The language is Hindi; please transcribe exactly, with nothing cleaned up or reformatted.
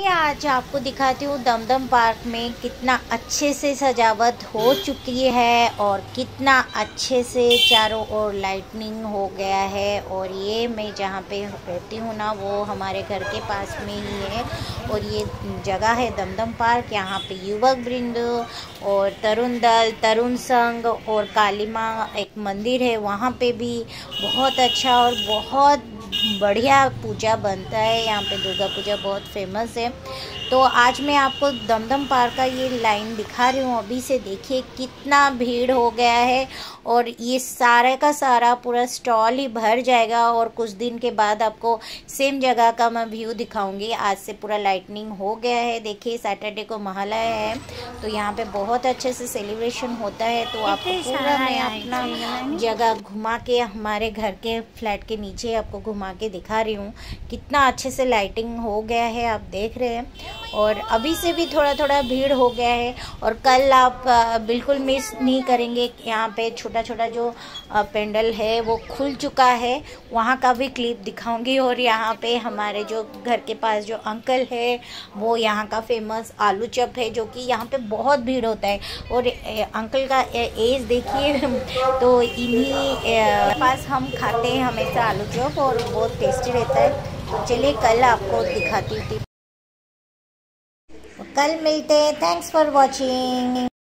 आज आपको दिखाती हूँ दमदम पार्क में कितना अच्छे से सजावट हो चुकी है और कितना अच्छे से चारों ओर लाइटनिंग हो गया है। और ये मैं जहाँ पे रहती हूँ ना, वो हमारे घर के पास में ही है और ये जगह है दमदम पार्क। यहाँ पे युवक वृंद और तरुण दल, तरुण संघ और काली माँ एक मंदिर है, वहाँ पे भी बहुत अच्छा और बहुत बढ़िया पूजा बनता है। यहाँ पे दुर्गा पूजा बहुत फेमस है। तो आज मैं आपको दमदम पार्क का ये लाइन दिखा रही हूँ। अभी से देखिए कितना भीड़ हो गया है और ये सारा का सारा पूरा स्टॉल ही भर जाएगा। और कुछ दिन के बाद आपको सेम जगह का मैं व्यू दिखाऊंगी। आज से पूरा लाइटनिंग हो गया है। देखिए सैटरडे को महालया है तो यहाँ पे बहुत अच्छे से सेलिब्रेशन होता है। तो आपको पूरा मैं अपना जगह घुमा के हमारे घर के फ्लैट के नीचे आपको घुमा के दिखा रही हूँ कितना अच्छे से लाइटिंग हो गया है, आप देख रहे हैं। और अभी से भी थोड़ा थोड़ा भीड़ हो गया है और कल आप बिल्कुल मिस नहीं करेंगे। यहाँ पे छोटा छोटा जो पेंडल है वो खुल चुका है, वहाँ का भी क्लिप दिखाऊंगी। और यहाँ पे हमारे जो घर के पास जो अंकल है वो यहाँ का फेमस आलू चप है, जो कि यहाँ पे बहुत भीड़ होता है। और अंकल का एज देखिए तो इन्हीं पास हम खाते हैं हमेशा आलू चप और बहुत टेस्टी रहता है। तो चलिए कल आपको दिखाती हूँ, कल मिलते हैं। Thanks for watching.